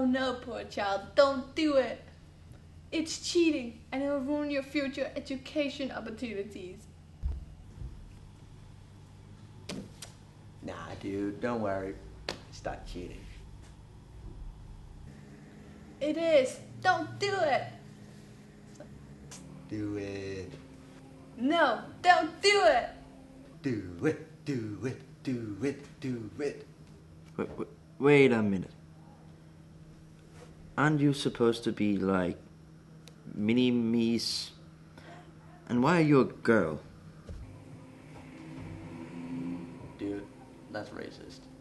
Oh no, poor child, don't do it. It's cheating and it'll ruin your future education opportunities. Nah, dude, don't worry. It's not cheating. It is. Don't do it. Do it. No, don't do it. Do it, do it, do it, do it. Wait a minute. Aren't you supposed to be like mini-me's? And why are you a girl? Dude, that's racist.